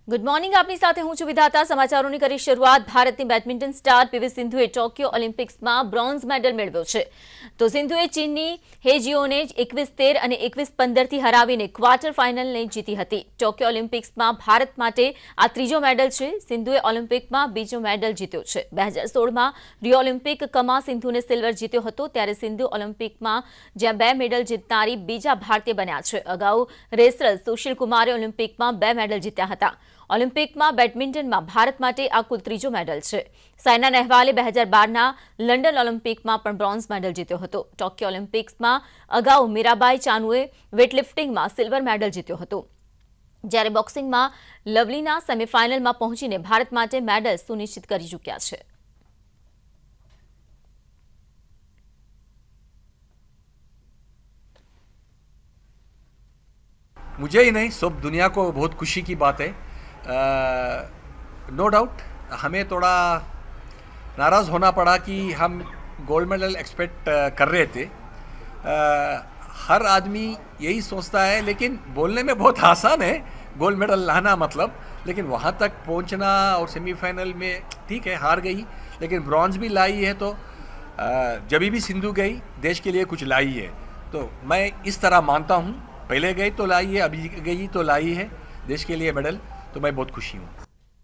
Good morning, આપની સાથે હું છું વિધાતા। સમાચારોની કરી શરૂઆત। ભારતની બેડમિન્ટન સ્ટાર પીવી સિંધુએ ટોક્યો ઓલિમ્પિક્સમાં બ્રોન્ઝ મેડલ મેળવ્યો છે। તો સિંધુએ ચીનની હે જીઓને 21-13 અને 21-15થી હરાવીને ક્વાર્ટર ફાઇનલને જીતી હતી। ટોક્યો ઓલિમ્પિક્સમાં ભારત માટે આ ત્રીજો મેડલ છે। સિંધુએ ઓલિમ્પિકમાં બીજો મેડલ જીત્યો છે। 2016માં રિયો ઓલિમ્પિકમાં સિંધુને સિલ્વર જીત્યો હતો, ત્યારે સિંધુ ઓલિમ્પિકમાં જ્યાં 2 મેડલ જીતનારી બીજા ભારતીય બન્યા છે। અગાઉ રેસલર સુશીલ કુમારે ઓલિમ્પિકમાં 2 મેડલ જીત્યા હતા। ઓલિમ્પિકમાં બેડમિન્ટનમાં ભારત માટે આ કુલ ત્રીજો મેડલ છે। સાયના નેહવાલે 2012ના લંડન ઓલિમ્પિકમાં પણ બ્રોન્ઝ મેડલ જીત્યો હતો। ટોક્યો ઓલિમ્પિક્સમાં અગાઉ મીરાબાઈ ચાનુએ વેઇટલિફ્ટિંગમાં સિલ્વર મેડલ જીત્યો હતો, જ્યારે બોક્સિંગમાં લવલીના સેમીફાઇનલમાં પહોંચીને ભારત માટે મેડલ સુનિશ્ચિત કરી ચૂક્યા છે। मुझे ही नहीं, सब दुनिया को बहुत खुशी की बात है। नो डाउट हमें थोड़ा नाराज़ होना पड़ा कि हम गोल्ड मेडल एक्सपेक्ट कर रहे थे। हर आदमी यही सोचता है, लेकिन बोलने में बहुत आसान है गोल्ड मेडल लाना मतलब, लेकिन वहाँ तक पहुँचना और सेमीफाइनल में ठीक है हार गई, लेकिन ब्रॉन्ज भी लाई है। तो जब भी सिंधु गई देश के लिए कुछ लाई है, तो मैं इस तरह मानता हूँ। पहले गई तो लाई है, अभी गई तो लाई है देश के लिए मेडल, तो मैं बहुत खुशी हूँ।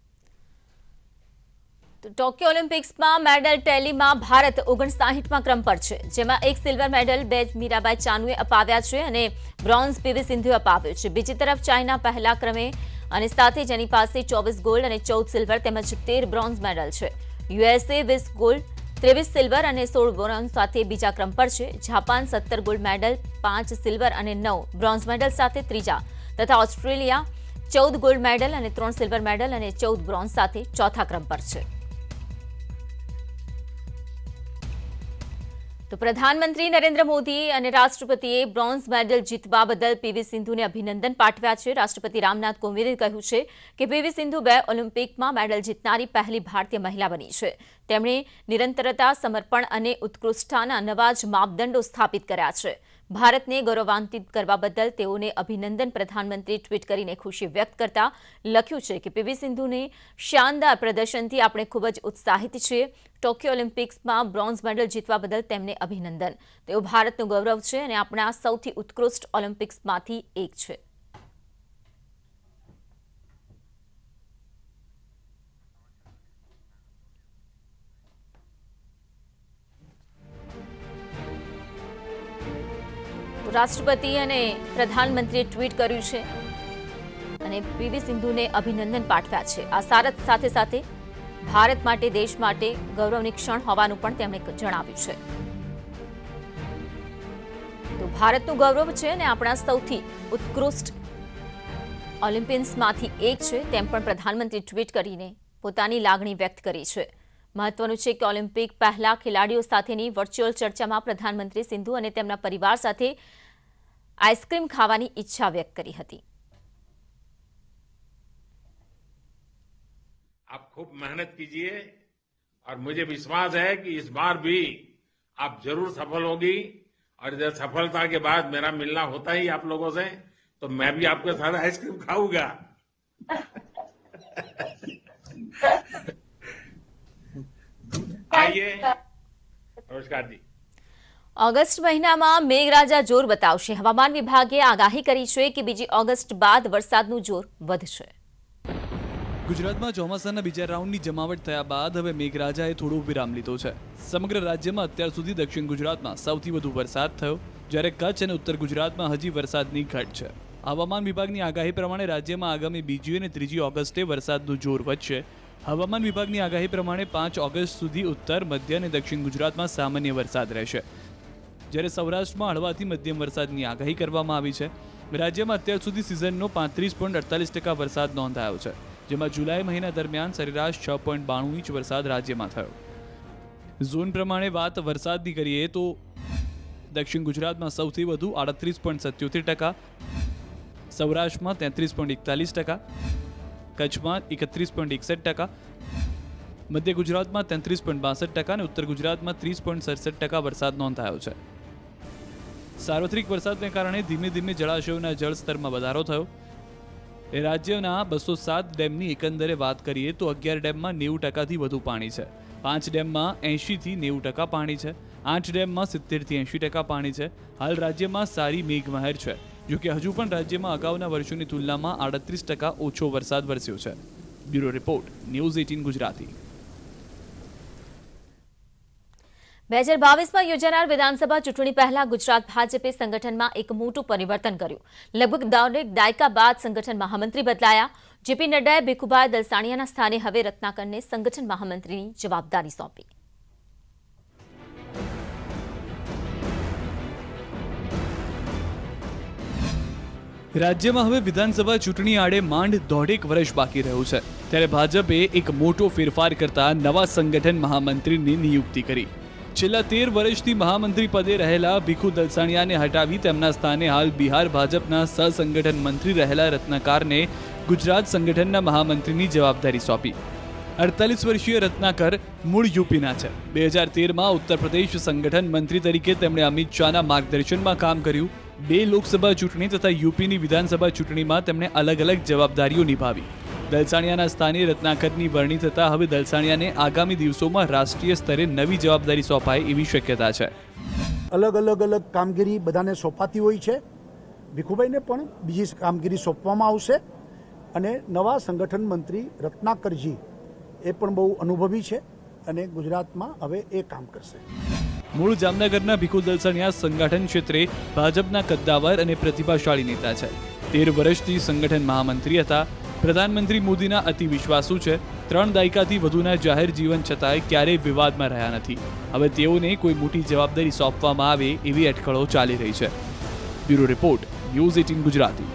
तो टोक्यो ओलिम्पिक्सમાં મેડલ ટેલીમાં ભારત 59મા ક્રમ પર છે, જેમાં એક સિલ્વર મેડલ મીરાબાઈ ચાનુએ અપાવ્યા છે અને બ્રોન્ઝ પીવી સિંધુએ અપાવ્યો છે। બીજી તરફ ચાઇના પહેલા ક્રમે અને સાથે જેની પાસે 24 ગોલ્ડ અને 14 સિલ્વર તેમજ 13 બ્રોન્ઝ મેડલ છે। યુએસએ 20 ગોલ્ડ 23 સિલ્વર અને 16 બ્રોન્ઝ સાથે બીજા ક્રમ પર છે। જાપાન 17 ગોલ્ડ મેડલ 5 સિલ્વર અને 9 બ્રોન્ઝ મેડલ સાથે ત્રીજા, તથા ઓસ્ટ્રેલિયા 14 ગોલ્ડ મેડલ અને 3 સિલ્વર મેડલ અને 14 બ્રોન્ઝ સાથે ચોથા ક્રમ પર છે। તો પ્રધાનમંત્રી નરેન્દ્ર મોદી અને રાષ્ટ્રપતિએ બ્રોન્ઝ મેડલ જીતવા બદલ પીવી સિંધુને અભિનંદન પાઠવ્યા છે। રાષ્ટ્રપતિ રામનાથ કોવિંદે કહ્યું છે કે પીવી સિંધુ 2 ઓલિમ્પિકમાં મેડલ જીતનારી પહેલી ભારતીય મહિલા બની છે। તેમણે નિરંતરતા, સમર્પણ અને ઉત્કૃષ્ટતાના નવા જ માપદંડો સ્થાપિત કર્યા છે। ભારતને ગૌરવાન્વિત કરવા બદલ તેઓને અભિનંદન। પ્રધાનમંત્રીએ ટ્વીટ કરીને ખુશી વ્યક્ત કરતા લખ્યું છે કે પીવી સિંધુને શાનદાર પ્રદર્શનથી આપણે ખૂબ જ ઉત્સાહિત છીએ। ટોક્યો ઓલિમ્પિક્સમાં બ્રોન્ઝ મેડલ જીતવા બદલ તેમને અભિનંદન। તેઓ ભારતનું ગૌરવ છે અને આપણા સૌથી ઉત્કૃષ્ટ ઓલિમ્પિક્સમાંથી એક છે। રાષ્ટ્રપતિ અને પ્રધાનમંત્રીએ ટ્વીટ કર્યું છે અને પીવી સિંધુને અભિનંદન પાઠવ્યા છે। આ સાથે સાથે ભારત માટે, દેશ માટે ગૌરવની ક્ષણ હોવાનું પણ તેમણે જણાવ્યું છે। તો ભારતનું ગૌરવ છે અને આપણા સૌથી ઉત્કૃષ્ટ ઓલિમ્પિયન્સમાંથી એક છે, તેમ પણ પ્રધાનમંત્રીએ ટ્વીટ કરીને પોતાની લાગણી વ્યક્ત કરી છે। મહત્વનું છે કે ઓલિમ્પિક પહેલા ખેલાડીઓ સાથેની વર્ચ્યુઅલ ચર્ચામાં પ્રધાનમંત્રી સિંધુ અને તેમના પરિવાર સાથે આઈસ્ક્રીમ ખાવાની ઈચ્છા વ્યક્ત કરી હતી। आप खूब मेहनत कीजिए और मुझे विश्वास है कि इस बार भी आप जरूर सफल होगी। और जब सफलता के बाद मेरा मिलना होता ही आप लोगों से, तो मैं भी आपके साथ आइसक्रीम खाऊंगा। आइए, नमस्कार जी। ઓગસ્ટ મહિનામાં મેઘરાજા જોર બતાવશે। હવામાન વિભાગે આગાહી કરી છે કે બીજી ઓગસ્ટ બાદ વરસાદનું જોર વધશે। ગુજરાતમાં ચોમાસાના બીજા રાઉન્ડની જમાવટ થયા બાદ હવે મેઘરાજાએ થોડો વિરામ લીધો છે। સમગ્ર રાજ્યમાં અત્યાર સુધી દક્ષિણ ગુજરાતમાં સૌથી વધુ વરસાદ થયો, જ્યારે કચ્છ અને ઉત્તર ગુજરાતમાં હજી વરસાદની ઘટ છે। હવામાન વિભાગની આગાહી પ્રમાણે રાજ્યમાં આગામી 2 અને 3 ઓગસ્ટે વરસાદનું જોર વધશે। હવામાન વિભાગની આગાહી પ્રમાણે 5 ઓગસ્ટ સુધી ઉત્તર, મધ્ય અને દક્ષિણ ગુજરાતમાં સામાન્ય વરસાદ રહેશે, જ્યારે સૌરાષ્ટ્રમાં હળવાથી મધ્યમ વરસાદની આગાહી કરવામાં આવી છે। રાજ્યમાં અત્યાર સુધી સિઝનનો 35.48% વરસાદ નોંધાયો છે, જેમાં જુલાઈ મહિના દરમિયાન સરેરાશ 6.92 ઇંચ વરસાદ રાજ્યમાં થયો। ઝોન પ્રમાણે વાત વરસાદની કરીએ તો દક્ષિણ ગુજરાતમાં સૌથી વધુ 38.77%, સૌરાષ્ટ્રમાં 33.41%, કચ્છમાં 31.61%, મધ્ય ગુજરાતમાં 33.62% અને ઉત્તર ગુજરાતમાં 30.67% વરસાદ નોંધાયો છે। સાર્વત્રિક વરસાદને કારણે ધીમે ધીમે જળાશયોના જળસ્તરમાં વધારો થયો। એ રાજ્યના 207 ડેમની એકંદરે વાત કરીએ તો 11 ડેમમાં 90%થી વધુ પાણી છે, 5 ડેમમાં 80થી 90% પાણી છે, 8 ડેમમાં 70થી 80% પાણી છે. હાલ રાજ્યમાં સારી મેઘમહેર છે, જો કે હજુ પણ રાજ્યમાં અગાઉના વર્ષોની તુલનામાં 38% ઓછો વરસાદ વરસ્યો છે. Bureau report, news 18 Gujarati. 2022માં યોજાનાર વિધાનસભા ચૂંટણી પહેલા ગુજરાત ભાજપે સંગઠનમાં એક મોટું પરિવર્તન કર્યું. લગભગ દોઢેક દાયકા બાદ સંગઠન મહામંત્રી બદલાયા. જેપી નડ્ડાએ ભીખુભાઈ દલસાણીયાના સ્થાને હવે રત્નાકરને સંગઠન મહામંત્રીની જવાબદારી સોંપી. રાજ્યમાં હવે વિધાનસભા ચૂંટણી આડે માંડ દોઢેક વર્ષ બાકી રહ્યું છે, ત્યારે ભાજપે એક મોટો ફેરફાર કરતા નવા સંગઠન મહામંત્રીની નિયુક્તિ કરી. છેલ્લા 13 વર્ષથી મહામંત્રી પદે રહેલા ભીખુ દલસાણીયાને હટાવી તેમના સ્થાને હાલ બિહાર ભાજપના સહસંગઠન મંત્રી રહેલા રત્નાકરને ગુજરાત સંગઠનના મહામંત્રીની જવાબદારી સોંપી. 48 વર્ષીય રત્નાકર મૂળ યુપીના છે. 2013માં ઉત્તર પ્રદેશ સંગઠન મંત્રી તરીકે તેમણે અમિત શાહના માર્ગદર્શનમાં કામ કર્યું. 2 લોકસભા ચૂંટણી તથા યુપીની વિધાનસભા ચૂંટણીમાં તેમણે અલગ અલગ જવાબદારીઓ નિભાવી. દલસાણીયાના સ્થાને રત્નાકરની વરણી થતાં હવે દલસાણીયાને આગામી દિવસોમાં રાષ્ટ્રીય સ્તરે નવી જવાબદારી સોંપાય એવી શક્યતા છે. અલગ કામગીરી બધાને સોંપાતી હોય છે. ભીખુભાઈને પણ બીજી કામગીરી સોંપવામાં આવશે અને નવા સંગઠન મંત્રી રત્નાકરજી એ પણ બહુ અનુભવી છે અને ગુજરાતમાં હવે એ કામ કરશે. મૂળ જામનગરના ભીખુ દલસાણીયા સંગઠન ક્ષેત્રે ભાજપના કદ્દાવર અને પ્રતિભાશાળી નેતા છે. 13 વર્ષથી સંગઠન મહામંત્રી હતા. પ્રધાનમંત્રી મોદીના અતિ વિશ્વાસુ છે. 3 દાયકાથી વધુના જાહેર જીવન છતાંય ક્યારેય વિવાદમાં રહ્યા નથી. હવે તેઓને કોઈ મોટી જવાબદારી સોંપવામાં આવે એવી અટકળો ચાલી રહી છે. Bureau report, news 18 Gujarati.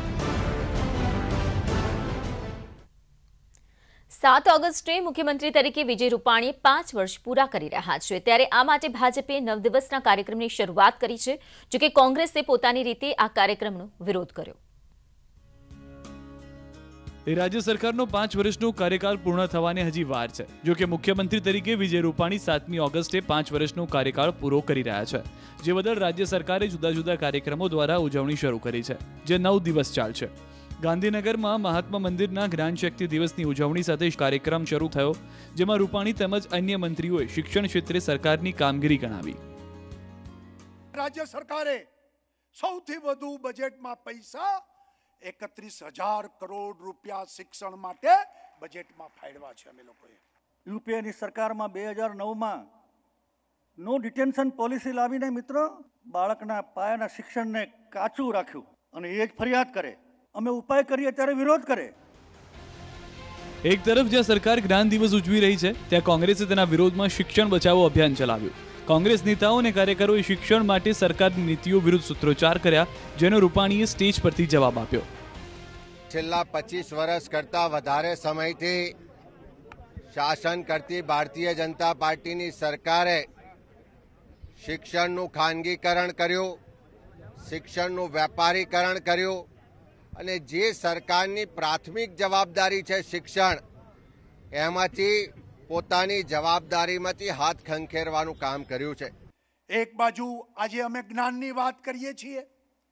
7 ઓગસ્ટે મુખ્યમંત્રી તરીકે વિજય રૂપાણી 5 વર્ષ પૂરા કરી રહ્યા છે, ત્યારે આ માટે ભાજપે 9 દિવસના કાર્યક્રમની શરૂઆત કરી છે. જોકે કોંગ્રેસે પોતાની રીતે આ કાર્યક્રમનો વિરોધ કર્યો. રાજ્ય સરકારનો 5 વર્ષનો કાર્યકાળ પૂર્ણ થવાને હજી વાર છે. જો કે મુખ્યમંત્રી તરીકે વિજય રૂપાણી 7મી ઓગસ્ટે 5 વર્ષનો કાર્યકાળ પૂરો કરી રહ્યા છે, જે બદલ રાજ્ય સરકારે જુદા જુદા કાર્યક્રમો દ્વારા ઉજવણી શરૂ કરી છે, જે 9 દિવસ ચાલશે. ગાંધીનગરમાં મહાત્મા મંદિરના જ્ઞાન શક્તિ દિવસની ઉજવણી સાથે કાર્યક્રમ શરૂ થયો, જેમાં રૂપાણી તેમજ અન્ય મંત્રીઓએ શિક્ષણ ક્ષેત્રે સરકારની કામગીરી ગણાવી. રાજ્ય સરકારે સૌથી વધુ બજેટમાં પૈસા 31,000 કરોડ રૂપિયા શિક્ષણ માટે બજેટમાં ફાળવ્યા છે. અમે લોકોએ યુપીએની સરકારમાં 2009માં નો ડિટેન્શન પોલિસી લાવીને મિત્રો બાળકના પાયાના શિક્ષણને કાચું રાખ્યું અને એ જ ફરિયાદ કરે. અમે ઉપાય કરીએ ત્યારે વિરોધ કરે. એક તરફ જ્યાં સરકાર જ્ઞાન દિવસ ઉજવી રહી છે, ત્યાં કોંગ્રેસે તેના વિરોધમાં શિક્ષણ બચાવો અભિયાન ચલાવ્યું. કોંગ્રેસ નેતાઓ અને કાર્યકરોએ શિક્ષણ માટે સરકારની નીતિઓ વિરુદ્ધ સૂત્રોચ્ચાર કર્યા, જેનો રૂપાણીએ સ્ટેજ પરથી જવાબ આપ્યો. છેલ્લા 25 વર્ષ કરતા વધારે સમયથી શાસન કરતી ભારતીય જનતા પાર્ટીની સરકારે શિક્ષણનું ખાનગીકરણ કર્યું, શિક્ષણનું વેપારીકરણ કર્યું અને જે સરકારની પ્રાથમિક જવાબદારી છે શિક્ષણ, એમાંથી પોતાની જવાબદારીમાંથી હાથ ખંખેરવાનું કામ કર્યું છે. એક બાજુ આજે અમે જ્ઞાનની વાત કરીએ છીએ,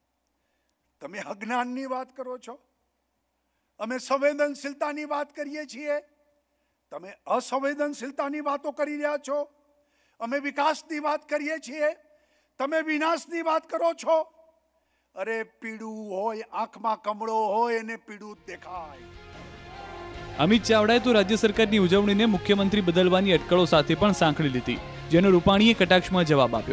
તમે અજ્ઞાનની વાત કરો છો. અમે સંવેદનશીલતાની વાત કરીએ છીએ, તમે અસંવેદનશીલતાની વાતો કરી રહ્યા છો. અમે વિકાસની વાત કરીએ છીએ, તમે વિનાશની વાત કરો છો. અરે પીડું હોય, આંખમાં કમળો હોય એને પીડું દેખાય. અમિત ચાવડાએ તો રાજ્ય સરકારની ઉજવણીને મુખ્યમંત્રી બદલવાની અટકળો સાથે પણ સાંકળી લીધી, જેનો રૂપાણીએ કટાક્ષમાં જવાબ આપ્યો.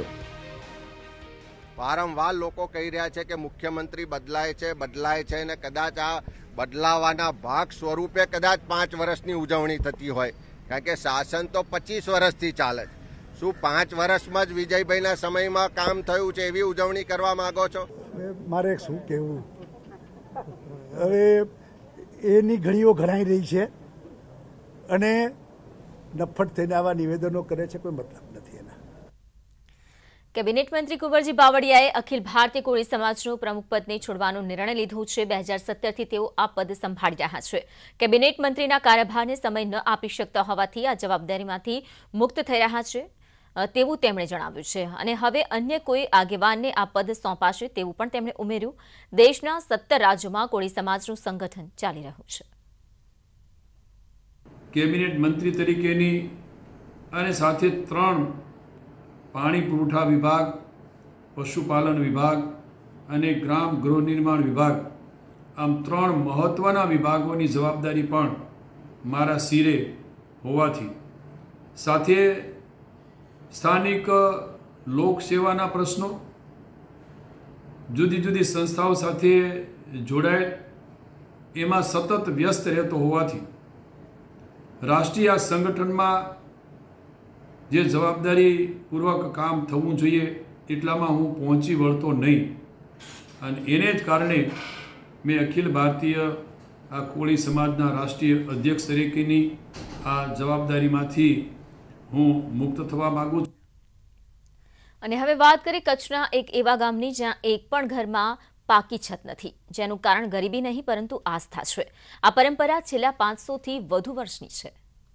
વારંવાર લોકો કહી રહ્યા છે કે મુખ્યમંત્રી બદલાય છે અને કદાચ આ બદલાવાના ભાગ સ્વરૂપે કદાચ 5 વર્ષની ઉજવણી થતી હોય, કારણ કે શાસન તો 25 વર્ષથી ચાલે છે. શું 5 વર્ષમાં જ વિજયભાઈના સમયમાં કામ થયું છે એવી ઉજવણી કરવા માંગો છો? મારે શું કહેવું, હવે એની ઘડીઓ ઘડાઈ રહી છે અને નફ્ફટ થઈને આવા નિવેદનો કરે છે, કોઈ મતલબ નથી એના. કેબિનેટ મંત્રી કુંવરજી બાવળિયાએ અખિલ ભારતીય કોળી સમાજનું પ્રમુખ પદને છોડવાનો નિર્ણય લીધો છે. 2017થી તેઓ આ પદ સંભાળી રહ્યા છે. કેબિનેટ મંત્રીના કાર્યભારને સમય ન આપી શકતા હોવાથી આ જવાબદારીમાંથી મુક્ત થઈ રહ્યા છે. તેવું તેમણે જણાવ્યું છે અને હવે અન્ય કોઈ આગેવાનને આ પદ સોંપાશે તેવું પણ તેમણે ઉમેર્યું. દેશના 17 રાજ્યોમાં કોળી સમાજનું સંગઠન ચાલી રહ્યું છે. કેબિનેટ મંત્રી તરીકેની અને સાથે 3 પાણી પુરવઠા વિભાગ, પશુપાલન વિભાગ અને ગ્રામ ગૃહ નિર્માણ વિભાગ, આમ 3 મહત્ત્વના વિભાગોની જવાબદારી પણ મારા શિરે હોવાથી સાથે સ્થાનિક લોકસેવાના પ્રશ્નો, જુદી જુદી સંસ્થાઓ સાથે જોડાયેલ એમાં સતત વ્યસ્ત રહેતો હોવાથી રાષ્ટ્રીય આ સંગઠનમાં જે જવાબદારીપૂર્વક કામ થવું જોઈએ એટલામાં હું પહોંચી વળતો નહીં અને એને જ કારણે મેં અખિલ ભારતીય આ કોળી સમાજના રાષ્ટ્રીય અધ્યક્ષ તરીકેની આ જવાબદારીમાંથી હું મુક્ત થવા માગું છું. અને હવે વાત કરીએ કચ્છના એક એવા ગામની જ્યાં એક પણ ઘરમાં પાકી છત નથી, જેનું કારણ ગરીબી નહીં પરંતુ આસ્થા છે. આ પરંપરા છેલ્લા 500 થી વધુ વર્ષની છે.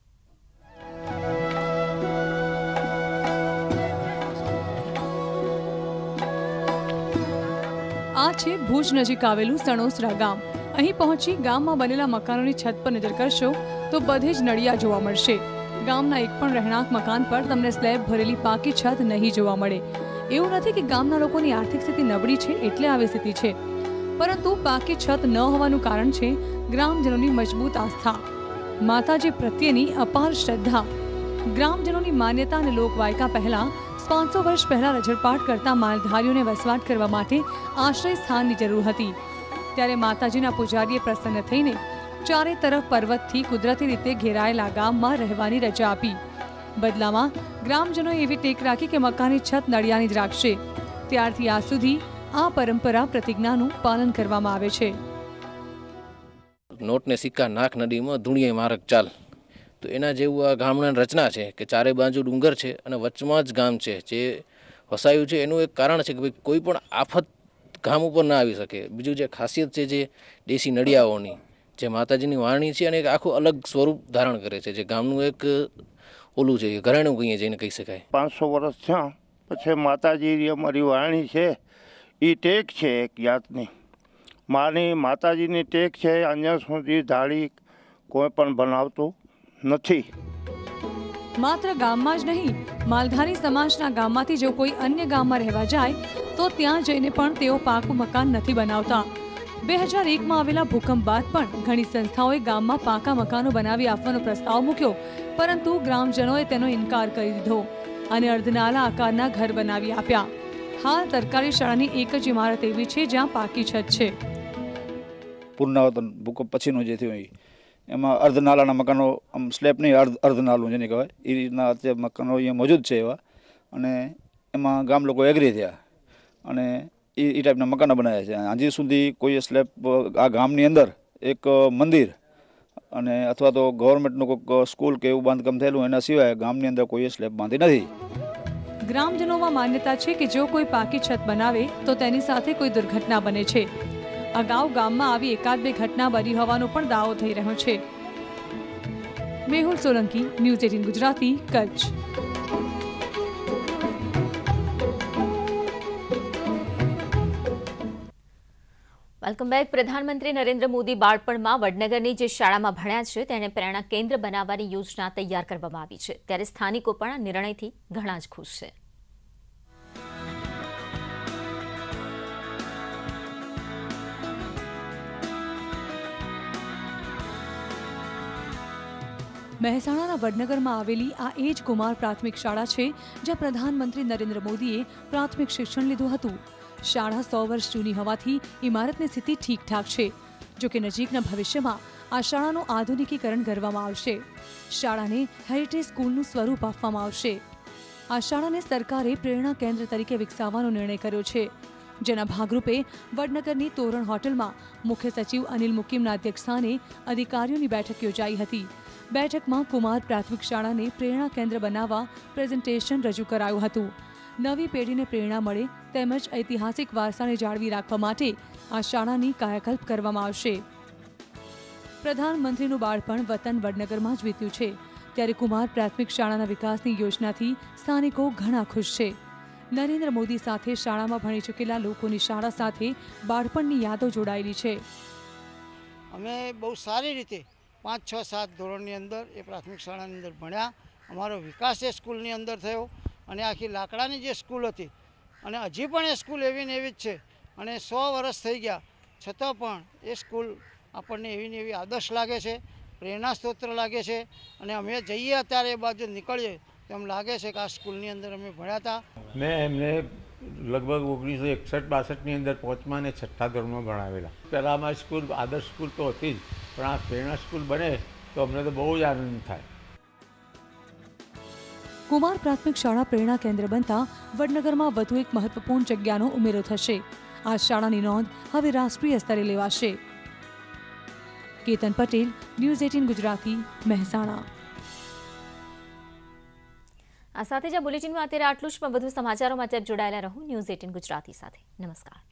આ છે ભુજ નજીક આવેલું સણોસરા ગામ. અહીં પહોંચી ગામમાં બનેલા મકાનોની છત પર નજર કરશો તો બધે જ નળિયા જોવા મળશે. ગામના એક પણ રહેણાંક મકાન પર તમને સ્લેબ ભરેલી પાકી છત નહીં જોવા મળે. એવું નથી કે ગામના લોકોની આર્થિક સ્થિતિ નબળી છે એટલે આવી સ્થિતિ છે, પરંતુ પાકી છત ન હોવાનું કારણ છે ગ્રામજનોની મજબૂત આસ્થા, માતાજી પ્રત્યેની અપાર શ્રદ્ધા. ગ્રામજનોની માન્યતા અને લોકવાયકા પહેલા 500 વર્ષ પહેલા રજળપાટ કરતા માલધારીઓને વસવાટ કરવા માટે આશ્રય સ્થાનની જરૂર હતી. ત્યારે માતાજીના પૂજારીએ પ્રસન્ન થઈને ચારે તરફ પર્વતથી કુદરતી રીતે ઘેરાયેલા ગામમાં રહેવાની રજા આપી. બદલામાં ગ્રામજનોએ એવી ટેક રાખી કે મકાનની છત નળિયાની જ રાખશે. ત્યારથી આજ સુધી આ પરંપરા પ્રતિજ્ઞાનું પાલન કરવામાં આવે છે. નોટ ને સિક્કા નાખ નદીમાં ધૂણીએ મારક ચાલ, તો એના જેવું આ ગામડાની રચના છે કે ચારે બાજુ ડુંગર છે અને વચમાં જ ગામ છે જે વસાયું છે. એનું એક કારણ છે કે ભાઈ કોઈ પણ આફત ગામ ઉપર ના આવી શકે. બીજું જે ખાસિયત છે જે દેશી નળિયાઓની, જે માતાજીની વાણી છે અને એક આખું અલગ સ્વરૂપ ધારણ કરે છે, જે ગામનું એક ઓલું છે ઘરેણું કહીએ જઈને કહી શકાય. 500 વર્ષ થયા પછી માતાજી અમારી વાણી છે એ ટેક છે એક જાતની માતાજીની ટેક છે. અહીંયા સુધી ધાડી કોઈ પણ બનાવતું નથી. માત્ર ગામમાં જ નહીં, માલધારી સમાજના ગામમાંથી જો કોઈ અન્ય ગામમાં રહેવા જાય તો ત્યાં જઈને પણ તેઓ પાકું મકાન નથી બનાવતા. 2001માં આવેલા ભૂકંપ બાદ પણ ઘણી સંસ્થાઓએ ગામમાં પાકા મકાનો બનાવી આપવાનો પ્રસ્તાવ મૂક્યો, પરંતુ ગ્રામજનોએ તેનો ઇનકાર કરી દીધો અને અર્ધનાલા આકારના ઘર બનાવી આપ્યા. હાલ સરકારી શાળાની એક જ ઇમારત એવી છે જ્યાં પાકી છત છે. પુનરાવર્તન ભૂકંપ પછીનું જે થયું એમાં અર્ધનાલાના મકાનો, આમ સ્લેબ નહીં અર્ધનાલું જેને કહેવાય એ રીતના અત્યારે મકાનો અહીંયા મોજૂદ છે એવા, અને એમાં ગામ લોકો એગ્રી થયા અને એ ટાઈપના મકાનો બનાવ્યા છે. હજી સુધી કોઈ સ્લેબ આ ગામની અંદર એક મંદિર અને અથવા તો ગવર્મેન્ટનું કોઈ સ્કૂલ કે એવું બાંધકામ થયેલું એના સિવાય ગામની અંદર કોઈ સ્લેબ બાંધી નથી. ગ્રામજનોમાં માન્યતા છે કે જો કોઈ પાકી છત બનાવે તો તેની સાથે કોઈ દુર્ઘટના બને છે. અગાઉ ગામમાં આવી 1-2 ઘટના બની હોવાનો પણ દાવો થઈ રહ્યો છે. Mehul Solanki, news 18 Gujarati, Kutch. Welcome back. પ્રધાનમંત્રી નરેન્દ્ર મોદી બાળપણમાં વડનગરની જે શાળામાં ભણ્યા છે તેને પ્રેરણા કેન્દ્ર બનાવવાની યોજના તૈયાર કરવામાં આવી છે. ત્યારે સ્થાનિકો પણ આ નિર્ણયથી ઘણા જ ખુશ છે. મહેસાણાના વડનગરમાં આવેલી આ એ જ કુમાર પ્રાથમિક શાળા છે જ્યાં પ્રધાનમંત્રી નરેન્દ્ર મોદીએ પ્રાથમિક શિક્ષણ લીધું હતું. શાળા 100 વર્ષ જૂની હોવાથી ઇમારતની સ્થિતિ ઠીકઠાક છે. જોકે નજીકના ભવિષ્યમાં આ શાળાનું આધુનિકીકરણ કરવામાં આવશે. શાળાને હેરિટેજ સ્કૂલનું સ્વરૂપ આપવામાં આવશે. આ શાળાને સરકારે પ્રેરણા કેન્દ્ર તરીકે વિકસાવવાનો નિર્ણય કર્યો છે, જેના ભાગરૂપે વડનગરની તોરણ હોટલમાં મુખ્ય સચિવ અનિલ મુકીમના અધ્યક્ષસ્થાને અધિકારીઓની બેઠક યોજાઈ હતી. બેઠકમાં કુમાર પ્રાથમિક શાળાને પ્રેરણા કેન્દ્ર બનાવવા પ્રેઝન્ટેશન રજૂ કરાયું હતું. નવી પેઢીને પ્રેરણા મળે તેમજ ઐતિહાસિક વારસાને જાળવી રાખવા માટે આ શાળાની કાયાકલ્પ કરવામાં આવશે. પ્રધાનમંત્રીનું બાળપણ વતન વડનગરમાં જ વીત્યું છે, ત્યારે કુમાર પ્રાથમિક શાળાના વિકાસની યોજનાથી સ્થાનિકો ઘણા ખુશ છે. નરેન્દ્ર મોદી સાથે શાળામાં ભણી ચૂકેલા લોકોની શાળા સાથે બાળપણની યાદો જોડાયેલી છે. અમે બહુ સારી રીતે 5, 6, 7 ધોરણની અંદર એ પ્રાથમિક શાળાની અંદર ભણ્યા. અમારો વિકાસ એ સ્કૂલની અંદર થયો અને આખી લાકડાની જે સ્કૂલ હતી અને હજી પણ એ સ્કૂલ એવી ને એવી જ છે અને 100 વર્ષ થઈ ગયા છતાં પણ એ સ્કૂલ આપણને એવી ને એવી આદર્શ લાગે છે, પ્રેરણા સ્ત્રોત લાગે છે અને અમે જઈએ અત્યારે એ બાજુ નીકળીએ તો એમ લાગે છે કે આ સ્કૂલની અંદર અમે ભણ્યા હતા. મેં એમને લગભગ 1961-62ની અંદર 5મા અને 6ઠ્ઠા ધોરણમાં ભણાવેલા. પહેલાં અમારી સ્કૂલ આદર્શ સ્કૂલ તો હતી જ, પણ આ પ્રેરણા સ્કૂલ બને તો અમને તો બહુ જ આનંદ થાય. કુમાર પ્રાથમિક શાળા પ્રેરણા કેન્દ્ર બનતા વડનગરમાં વધુ એક મહત્વપૂર્ણ જગ્યાનો ઉમેરો થશે. આ શાળાની નોંધ હવે રાષ્ટ્રીય સ્તરે લેવાશે. કેતન પટેલ, ન્યૂઝ 18 ગુજરાતી, મહેસાણા. આ સાથે જ આ બુલેટિનમાં અત્યારે આટલું જ, પણ વધુ સમાચારો માટે આપ જોડાયેલા રહો ન્યૂઝ 18 ગુજરાતી સાથે. નમસ્કાર.